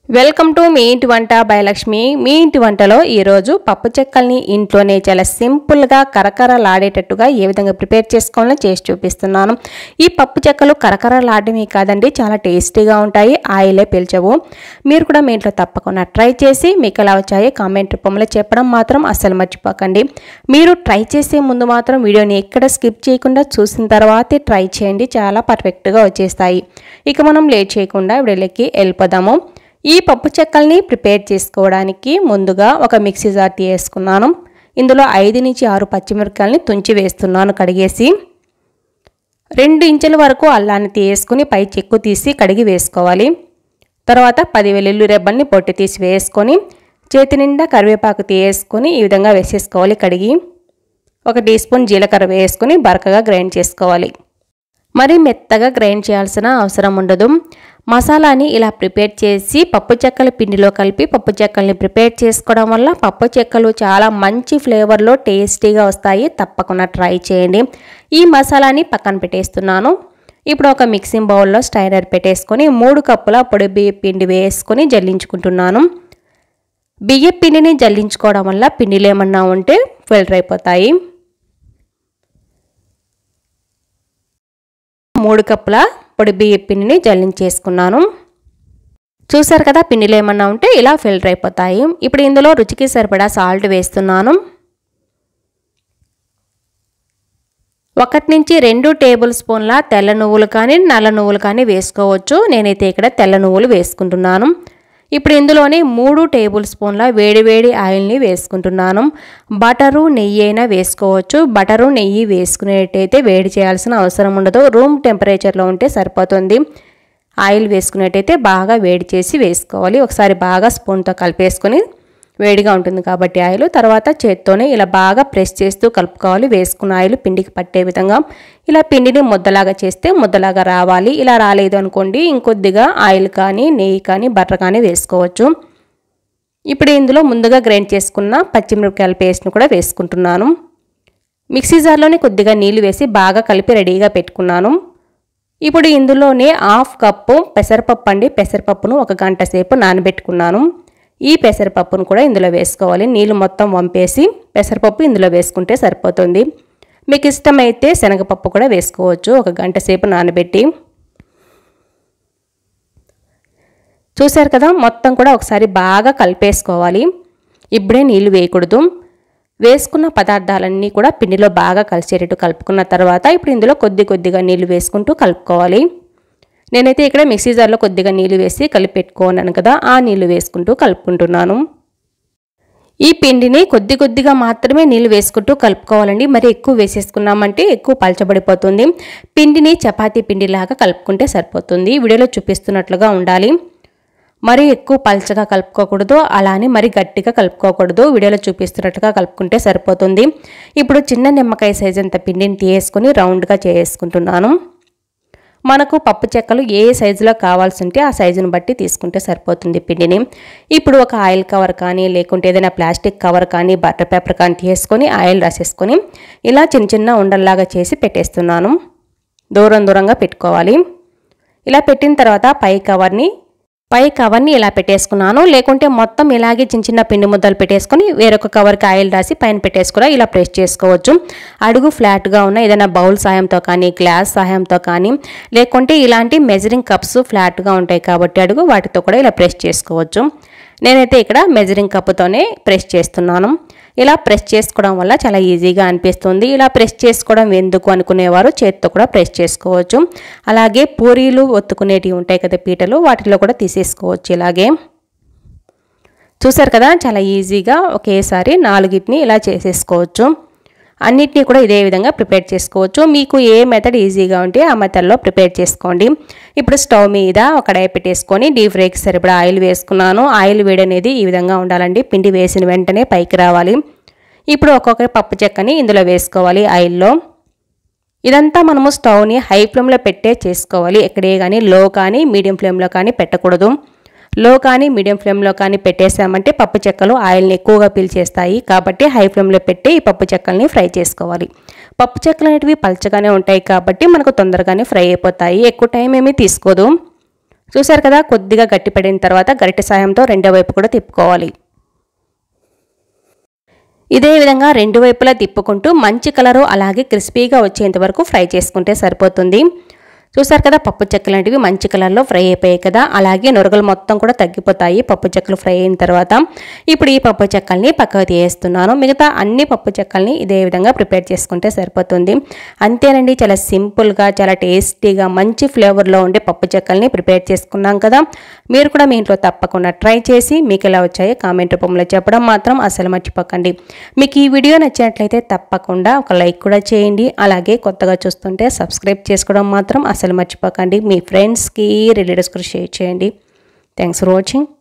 Welcome to me ఇంటి వంట by Lakshmi. మీ ఇంటి వంటలో ఈరోజు పప్పు చెక్కల్ని ఇంట్లోనే చాలా సింపుల్గా కరకరలాడేటట్టుగా ఏ విధంగా ప్రిపేర్ చేసుకోవాలో చేసి చూపిస్తున్నాను. ఈ పప్పు చెక్కలు కరకరలాడమే కాదండి, చాలా టేస్టీగా ఉంటాయి, ఆయిలే పీల్చవు. మీరు కూడా మీ ఇంట్లో తప్పకుండా ట్రై చేసి మీకు ఎలా వచ్చాయో కామెంట్ రూపంలో చెప్పడం మాత్రం అస్సలు మర్చిపోకండి. మీరు ట్రై చేసే ముందు మాత్రం వీడియోని ఎక్కడ స్కిప్ చేయకుండా చూసిన తర్వాతే ట్రై చేయండి, చాలా పర్ఫెక్ట్గా వచ్చేస్తాయి. ఇక మనం లేట్ చేయకుండా వీడియోలోకి వెళ్ళిపోదాము. ఈ పప్పు చెక్కల్ని ప్రిపేర్ చేసుకోవడానికి ముందుగా ఒక మిక్సీ జార్ తీసుకున్నాను. ఇందులో 5 నుంచి 6 పచ్చిమిరపకాయలని తుంచి వేస్తున్నాను కడిగేసి. 2 ఇంచుల వరకు అల్లాన్ని తీసుకుని పై చెక్కు తీసి కడిగి వేసుకోవాలి. తర్వాత 10 వెల్లుల్లి రెబ్బల్ని పొట్టి తీసి వేసుకొని చేతి నిండా కరివేపాకు తీసుకొని ఈ విధంగా వేసేసుకోవాలి కడిగి. 1 టీ స్పూన్ జీలకర్ర వేసుకొని బరకగా గ్రైండ్ చేసుకోవాలి. మరి మెత్తగా గ్రైండ్ చేయాల్సిన అవసరం ఉండదు. మసాలాని ఇలా ప్రిపేర్ చేసి పప్పు చెక్కల పిండిలో కలిపి పప్పు చెక్కల్ని ప్రిపేర్ చేసుకోవడం వల్ల పప్పు చెక్కలు చాలా మంచి ఫ్లేవర్లో టేస్టీగా వస్తాయి. తప్పకుండా ట్రై చేయండి. ఈ మసాలాని పక్కన పెట్టేస్తున్నాను. ఇప్పుడు ఒక మిక్సింగ్ బౌల్లో స్ట్రైనర్ పెట్టేసుకొని 3 కప్పుల పొడి బియ్య పిండి వేసుకొని జల్లించుకుంటున్నాను. బియ్య పిండిని జల్లించుకోవడం వల్ల పిండిలు ఏమన్నా ఉంటే ఫిల్టర్ అయిపోతాయి. 3 కప్పుల పొడి బియ్య పిండిని జల్లించేసుకున్నాను. చూసారు కదా, పిండిలో ఏమన్నా ఉంటే ఇలా ఫిల్టర్ అయిపోతాయి. ఇప్పుడు ఇందులో రుచికి సరిపడా సాల్ట్ వేస్తున్నాను. 1 నుంచి 2 టేబుల్ స్పూన్ల తెల్ల నువ్వులు కానీ నల్ల నువ్వులు కానీ వేసుకోవచ్చు. నేనైతే ఇక్కడ తెల్ల నువ్వులు వేసుకుంటున్నాను. ఇప్పుడు ఇందులోనే 3 టేబుల్ స్పూన్ల వేడివేడి ఆయిల్ని వేసుకుంటున్నాను. బటరు నెయ్యి అయినా వేసుకోవచ్చు. బటరు నెయ్యి వేసుకునేటైతే వేడి చేయాల్సిన అవసరం ఉండదు, రూమ్ టెంపరేచర్లో ఉంటే సరిపోతుంది. ఆయిల్ వేసుకునేటైతే బాగా వేడి చేసి వేసుకోవాలి. ఒకసారి బాగా స్పూన్తో కలిపేసుకొని, వేడిగా ఉంటుంది కాబట్టి ఆయిల్, తర్వాత చేత్తోనే ఇలా బాగా ప్రెస్ చేస్తూ కలుపుకోవాలి. వేసుకున్న ఆయిల్ పిండికి పట్టే విధంగా ఇలా పిండిని ముద్దలాగా చేస్తే ముద్దలాగా రావాలి. ఇలా రాలేదు అనుకోండి, ఇంకొద్దిగా ఆయిల్ కానీ నెయ్యి కానీ బటర్ కానీ వేసుకోవచ్చు. ఇప్పుడు ఇందులో ముందుగా గ్రైండ్ చేసుకున్న పచ్చిమిరపకాయల పేస్ట్ను కూడా వేసుకుంటున్నాను. మిక్సీ జార్లోనే కొద్దిగా నీళ్లు వేసి బాగా కలిపి రెడీగా పెట్టుకున్నాను. ఇప్పుడు ఇందులోనే 1/2 కప్పు పెసరపప్పు అండి. పెసరపప్పును 1 గంట సేపు నానబెట్టుకున్నాను. ఈ పెసరపప్పును కూడా ఇందులో వేసుకోవాలి. నీళ్ళు మొత్తం వంపేసి పెసరపప్పు ఇందులో వేసుకుంటే సరిపోతుంది. మీకు ఇష్టమైతే శనగపప్పు కూడా వేసుకోవచ్చు. 1 గంట సేపు నానబెట్టి. చూసారు కదా, మొత్తం కూడా ఒకసారి బాగా కలిపేసుకోవాలి. ఇప్పుడే నీళ్ళు వేయకూడదు. వేసుకున్న పదార్థాలన్నీ కూడా పిండిలో బాగా కలిసేటట్టు కలుపుకున్న తర్వాత ఇప్పుడు ఇందులో కొద్దిగా నీళ్ళు వేసుకుంటూ కలుపుకోవాలి. నేనైతే ఇక్కడ మిక్సీ జార్లో కొద్దిగా నీళ్ళు వేసి కలిపి పెట్టుకున్నాను కదా, ఆ నీళ్ళు వేసుకుంటూ కలుపుకుంటున్నాను. ఈ పిండిని కొద్దిగా మాత్రమే నీళ్ళు వేసుకుంటూ కలుపుకోవాలండి. మరి ఎక్కువ వేసేసుకున్నామంటే ఎక్కువ పలచబడిపోతుంది. పిండిని చపాతీ పిండిలాగా కలుపుకుంటే సరిపోతుంది. వీడియోలో చూపిస్తున్నట్లుగా ఉండాలి. మరి ఎక్కువ పలచగా కలుపుకోకూడదు, అలానే మరి గట్టిగా కలుపుకోకూడదు. వీడియోలో చూపిస్తున్నట్టుగా కలుపుకుంటే సరిపోతుంది. ఇప్పుడు చిన్న నిమ్మకాయ సైజు అంత పిండిని తీసుకొని రౌండ్గా చేసుకుంటున్నాను. మనకు పప్పు చెక్కలు ఏ సైజులో కావాల్సి ఉంటే ఆ సైజును బట్టి తీసుకుంటే సరిపోతుంది పిండిని. ఇప్పుడు ఒక ఆయిల్ కవర్ కానీ లేకుంటే ఏదైనా ప్లాస్టిక్ కవర్ కానీ బటర్ పేపర్ కానీ తీసుకొని ఆయిల్ రాసేసుకొని ఇలా చిన్న ఉండల్లాగా చేసి పెట్టేస్తున్నాను. దూరంగా పెట్టుకోవాలి. ఇలా పెట్టిన తర్వాత పై కవర్ని ఇలా పెట్టేసుకున్నాను. లేకుంటే మొత్తం ఇలాగే చిన్న పిండి ముద్దలు పెట్టేసుకొని వేరొక కవర్కి ఆయిల్ రాసి పైన పెట్టేసుకుని ఇలా ప్రెస్ చేసుకోవచ్చు. అడుగు ఫ్లాట్గా ఉన్న ఏదైనా బౌల్ సాయంతో కానీ గ్లాస్ సహాయంతో కానీ లేకుంటే ఇలాంటి మెజరింగ్ కప్స్ ఫ్లాట్గా ఉంటాయి కాబట్టి అడుగు వాటితో కూడా ఇలా ప్రెస్ చేసుకోవచ్చు. నేనైతే ఇక్కడ మెజరింగ్ కప్పుతోనే ప్రెస్ చేస్తున్నాను. ఇలా ప్రెస్ చేసుకోవడం వల్ల చాలా ఈజీగా అనిపిస్తుంది. ఇలా ప్రెస్ చేసుకోవడం ఎందుకు అనుకునేవారు చేతితో కూడా ప్రెస్ చేసుకోవచ్చు. అలాగే పూరీలు ఒత్తుకునేటివి ఉంటాయి కదా పీటలు, వాటిలో కూడా తీసేసుకోవచ్చు. ఇలాగే చూసారు కదా, చాలా ఈజీగా ఒకేసారి 4 ఇలా చేసేసుకోవచ్చు. అన్నిటినీ కూడా ఇదే విధంగా ప్రిపేర్ చేసుకోవచ్చు. మీకు ఏ మెథడ్ ఈజీగా ఉంటే ఆ మెథడ్లో ప్రిపేర్ చేసుకోండి. ఇప్పుడు స్టవ్ మీద ఒక కడాయి పెట్టేసుకొని డీప్ ఫ్రైకి సరిపడా ఆయిల్ వేసుకున్నాను. ఆయిల్ వేడి అనేది ఈ విధంగా ఉండాలండి. పిండి వేసిన వెంటనే పైకి రావాలి. ఇప్పుడు ఒక్కొక్క పప్పు చెక్కని ఇందులో వేసుకోవాలి ఆయిల్లో. ఇదంతా మనము స్టవ్ని హై ఫ్లేమ్లో పెట్టే చేసుకోవాలి. ఎక్కడే కానీ లో కానీ మీడియం ఫ్లేమ్లో కానీ పెట్టకూడదు. లో కానీ మీడియం ఫ్లేమ్లో కానీ పెట్టేసామంటే పప్పు చెక్కలు ఆయిల్ని ఎక్కువగా పీల్చేస్తాయి. కాబట్టి హై ఫ్లేమ్లో పెట్టి ఈ పప్పు చెక్కల్ని ఫ్రై చేసుకోవాలి. పప్పు చెక్కలు అనేటివి పల్చగానే ఉంటాయి కాబట్టి మనకు తొందరగానే ఫ్రై అయిపోతాయి. ఎక్కువ టైం ఏమీ తీసుకోదు. చూసారు కదా, కొద్దిగా గట్టిపడిన తర్వాత గరిటె సాయంతో రెండో వైపు కూడా తిప్పుకోవాలి. ఇదే విధంగా రెండు వైపులా తిప్పుకుంటూ మంచి కలరు అలాగే క్రిస్పీగా వచ్చేంత వరకు ఫ్రై చేసుకుంటే సరిపోతుంది. చూసారు కదా, పప్పు చెక్కలు లాంటివి మంచి కలర్లో ఫ్రై అయిపోయాయి కదా, అలాగే నొరగలు మొత్తం కూడా తగ్గిపోతాయి పప్పు చెక్కలు ఫ్రై అయిన తర్వాత. ఇప్పుడు ఈ పప్పు చెక్కల్ని పక్కకు తీయేస్తున్నాను. మిగతా అన్ని పప్పు చెక్కల్ని ఇదే విధంగా ప్రిపేర్ చేసుకుంటే సరిపోతుంది. అంతేనండి, చాలా సింపుల్గా చాలా టేస్టీగా మంచి ఫ్లేవర్లో ఉండే పప్పు చెక్కల్ని ప్రిపేర్ చేసుకున్నాం కదా. మీరు కూడా మీ ఇంట్లో తప్పకుండా ట్రై చేసి మీకు ఎలా వచ్చాయో కామెంట్ రూపంలో చెప్పడం మాత్రం అసలు మర్చిపోకండి. మీకు ఈ వీడియో నచ్చినట్లయితే తప్పకుండా ఒక లైక్ కూడా చేయండి. అలాగే కొత్తగా చూస్తుంటే సబ్స్క్రైబ్ చేసుకోవడం మాత్రం అసలు మర్చిపోకండి. మీ ఫ్రెండ్స్కి రిలేటివ్స్కి షేర్ చేయండి. Thanks for watching.